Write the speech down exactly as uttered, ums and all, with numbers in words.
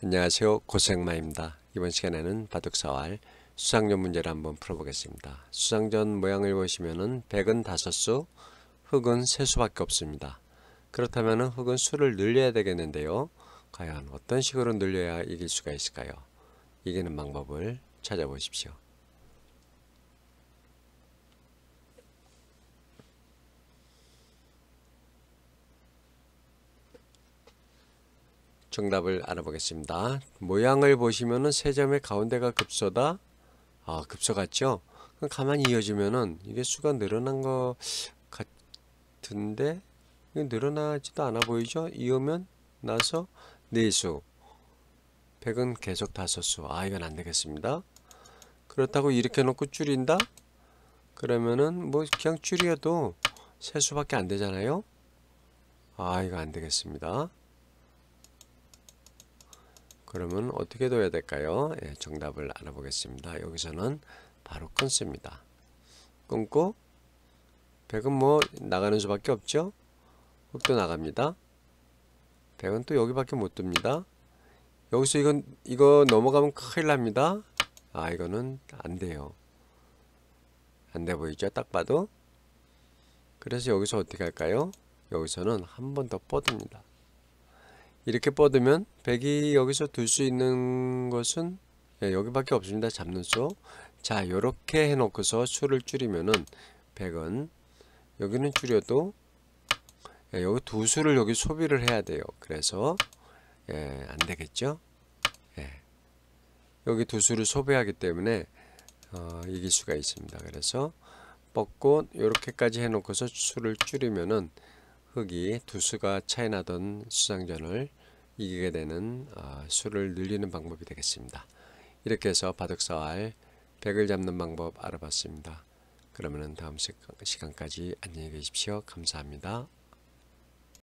안녕하세요. 고생마입니다. 이번 시간에는 바둑사활 수상전 문제를 한번 풀어보겠습니다. 수상전 모양을 보시면은 백은 다섯 수, 흑은 세 수밖에 없습니다. 그렇다면 흑은 수를 늘려야 되겠는데요. 과연 어떤 식으로 늘려야 이길 수가 있을까요? 이기는 방법을 찾아보십시오. 정답을 알아보겠습니다. 모양을 보시면은 세 점의 가운데가 급소다. 아, 급소 같죠? 그럼 가만히 이어지면은 이게 수가 늘어난 것 같은데 이게 늘어나지도 않아 보이죠? 이으면 나서 네 수, 백은 계속 다섯 수. 아, 이건 안 되겠습니다. 그렇다고 이렇게 놓고 줄인다? 그러면은 뭐 그냥 줄여도 세 수밖에 안 되잖아요? 아, 이거 안 되겠습니다. 그러면 어떻게 둬야 될까요? 예, 정답을 알아보겠습니다. 여기서는 바로 끊습니다. 끊고 백은 뭐 나가는 수밖에 없죠? 흑도 나갑니다. 백은 또 여기밖에 못 둡니다. 여기서 이건 이거 넘어가면 큰일 납니다. 아, 이거는 안 돼요. 안 돼 보이죠? 딱 봐도. 그래서 여기서 어떻게 할까요? 여기서는 한 번 더 뻗습니다. 이렇게 뻗으면 백이 여기서 둘 수 있는 것은 예, 여기밖에 없습니다. 잡는 수. 자, 요렇게 해놓고서 수를 줄이면은 백은 여기는 줄여도 예, 여기 두 수를 여기 소비를 해야 돼요. 그래서 예, 안 되겠죠? 예, 여기 두 수를 소비하기 때문에 어, 이길 수가 있습니다. 그래서 뻗고 요렇게까지 해놓고서 수를 줄이면은 흑이 두 수가 차이 나던 수상전을 이기게 되는 어, 수를 늘리는 방법이 되겠습니다. 이렇게 해서 바둑사활 백을 잡는 방법 알아봤습니다. 그러면 다음 시간까지 안녕히 계십시오. 감사합니다.